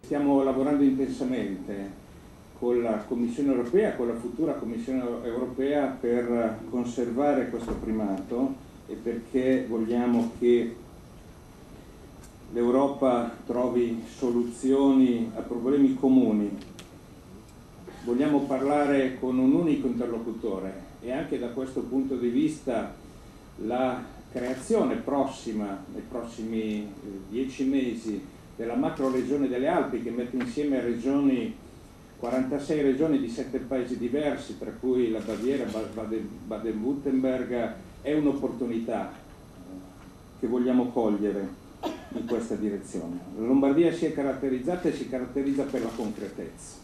Stiamo lavorando intensamente con la Commissione europea, con la futura Commissione europea, per conservare questo primato e perché vogliamo che l'Europa trovi soluzioni a problemi comuni. Vogliamo parlare con un unico interlocutore e anche da questo punto di vista la creazione prossima, nei prossimi 10 mesi, della macro regione delle Alpi, che mette insieme regioni, 46 regioni di 7 paesi diversi, tra cui la Baviera, Baden-Württemberg, è un'opportunità che vogliamo cogliere in questa direzione. La Lombardia si è caratterizzata e si caratterizza per la concretezza.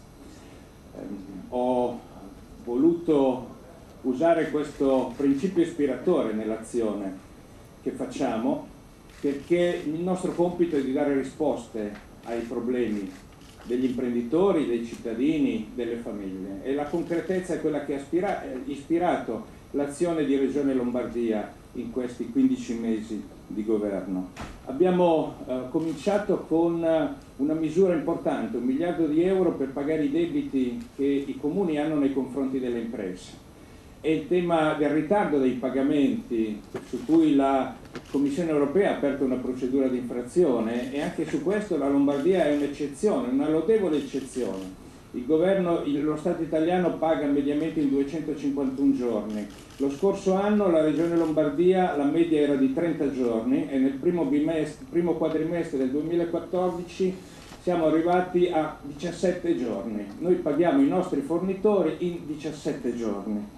Ho voluto usare questo principio ispiratore nell'azione che facciamo, perché il nostro compito è di dare risposte ai problemi degli imprenditori, dei cittadini, delle famiglie, e la concretezza è quella che ha ispirato l'azione di Regione Lombardia in questi 15 mesi di governo. Abbiamo cominciato con una misura importante, 1 miliardo di euro per pagare i debiti che i comuni hanno nei confronti delle imprese. E il tema del ritardo dei pagamenti, su cui la Commissione europea ha aperto una procedura di infrazione, e anche su questo la Lombardia è un'eccezione, una lodevole eccezione. Lo Stato italiano paga mediamente in 251 giorni. Lo scorso anno la Regione Lombardia la media era di 30 giorni e nel primo quadrimestre del 2014 siamo arrivati a 17 giorni. Noi paghiamo i nostri fornitori in 17 giorni.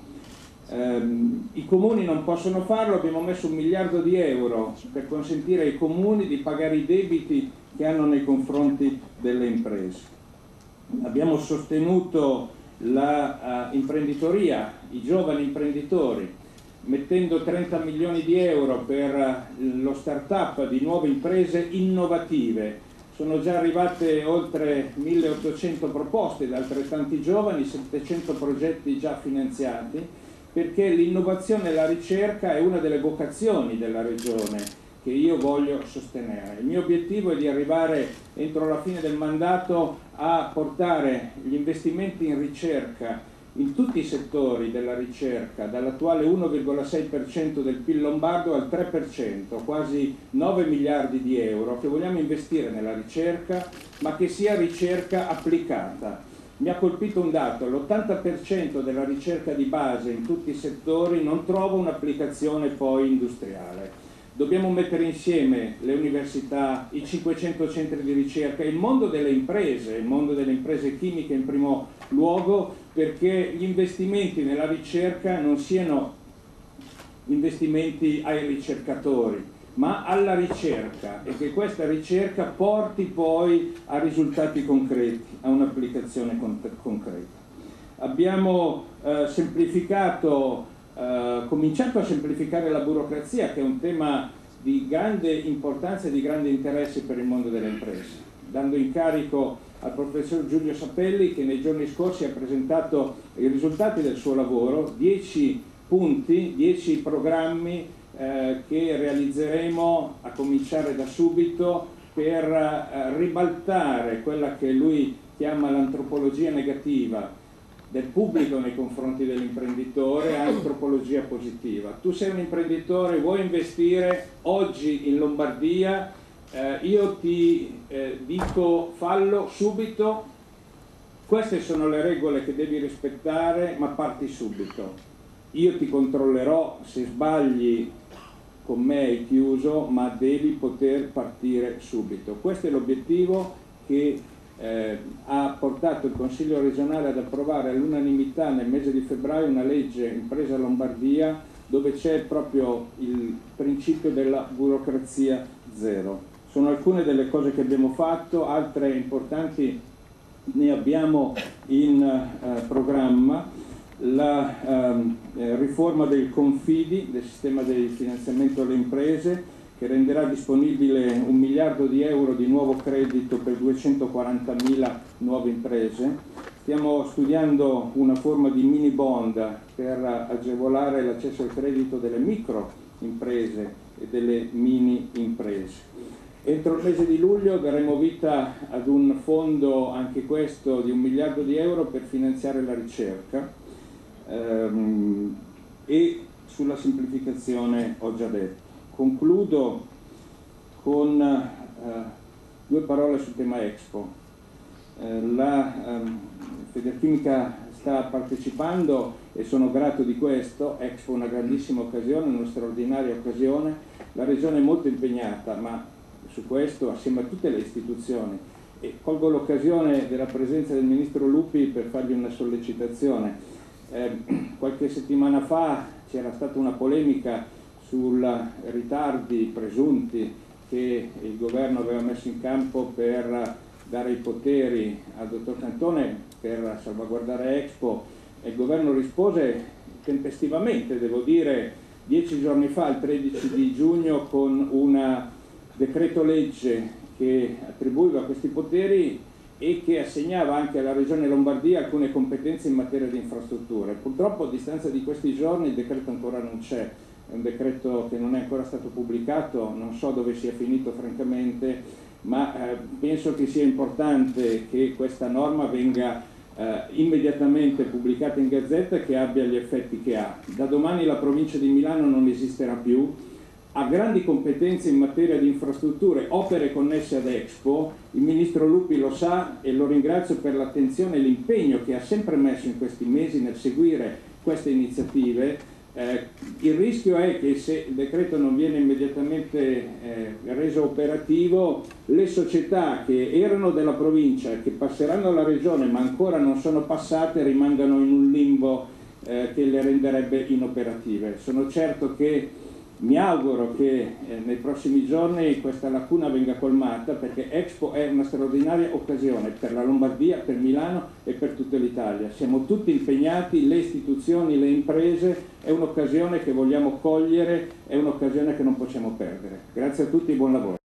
I comuni non possono farlo, abbiamo messo 1 miliardo di euro per consentire ai comuni di pagare i debiti che hanno nei confronti delle imprese. Abbiamo sostenuto l'imprenditoria, i giovani imprenditori, mettendo 30 milioni di euro per lo start-up di nuove imprese innovative. Sono già arrivate oltre 1800 proposte da altrettanti giovani, 700 progetti già finanziati, perché l'innovazione e la ricerca è una delle vocazioni della Regione che io voglio sostenere. Il mio obiettivo è di arrivare entro la fine del mandato a portare gli investimenti in ricerca in tutti i settori della ricerca, dall'attuale 1,6% del PIL lombardo al 3%, quasi 9 miliardi di euro che vogliamo investire nella ricerca, ma che sia ricerca applicata. Mi ha colpito un dato: l'80% della ricerca di base in tutti i settori non trova un'applicazione poi industriale. Dobbiamo mettere insieme le università, i 500 centri di ricerca, il mondo delle imprese chimiche in primo luogo, perché gli investimenti nella ricerca non siano investimenti ai ricercatori, ma alla ricerca, e che questa ricerca porti poi a risultati concreti, a un'applicazione concreta. Abbiamo cominciato a semplificare la burocrazia, che è un tema di grande importanza e di grande interesse per il mondo delle imprese, dando incarico al professor Giulio Sapelli, che nei giorni scorsi ha presentato i risultati del suo lavoro, 10 punti, 10 programmi che realizzeremo a cominciare da subito per ribaltare quella che lui chiama l'antropologia negativa del pubblico nei confronti dell'imprenditore a antropologia positiva. Tu sei un imprenditore, vuoi investire oggi in Lombardia, io ti dico fallo subito, queste sono le regole che devi rispettare, ma parti subito. Io ti controllerò se sbagli, con me hai chiuso, ma devi poter partire subito. Questo è l'obiettivo che ha portato il Consiglio regionale ad approvare all'unanimità nel mese di febbraio una legge Impresa Lombardia, dove c'è proprio il principio della burocrazia zero. Sono alcune delle cose che abbiamo fatto, altre importanti ne abbiamo in programma. La riforma del Confidi, del sistema di finanziamento alle imprese, che renderà disponibile 1 miliardo di euro di nuovo credito per 240.000 nuove imprese. Stiamo studiando una forma di mini bond per agevolare l'accesso al credito delle micro imprese e delle mini imprese. Entro il mese di luglio daremo vita ad un fondo, anche questo di 1 miliardo di euro, per finanziare la ricerca, e sulla semplificazione ho già detto. Concludo con 2 parole sul tema Expo. La Federchimica sta partecipando e sono grato di questo. Expo è una grandissima occasione, una straordinaria occasione. La Regione è molto impegnata, ma su questo assieme a tutte le istituzioni, e colgo l'occasione della presenza del Ministro Lupi per fargli una sollecitazione. Qualche settimana fa c'era stata una polemica sui ritardi presunti che il governo aveva messo in campo per dare i poteri al dottor Cantone per salvaguardare Expo, e il governo rispose tempestivamente, devo dire, 10 giorni fa, il 13 di giugno, con un decreto legge che attribuiva questi poteri e che assegnava anche alla Regione Lombardia alcune competenze in materia di infrastrutture. Purtroppo a distanza di questi giorni il decreto ancora non c'è, è un decreto che non è ancora stato pubblicato, non so dove sia finito francamente, ma penso che sia importante che questa norma venga immediatamente pubblicata in Gazzetta e che abbia gli effetti che ha. Da domani la provincia di Milano non esisterà più, ha grandi competenze in materia di infrastrutture, opere connesse ad Expo. Il Ministro Lupi lo sa e lo ringrazio per l'attenzione e l'impegno che ha sempre messo in questi mesi nel seguire queste iniziative. Il rischio è che se il decreto non viene immediatamente reso operativo, le società che erano della provincia e che passeranno alla regione ma ancora non sono passate rimangano in un limbo che le renderebbe inoperative. Sono certo che mi auguro che nei prossimi giorni questa lacuna venga colmata, perché Expo è una straordinaria occasione per la Lombardia, per Milano e per tutta l'Italia. Siamo tutti impegnati, le istituzioni, le imprese, è un'occasione che vogliamo cogliere, è un'occasione che non possiamo perdere. Grazie a tutti e buon lavoro.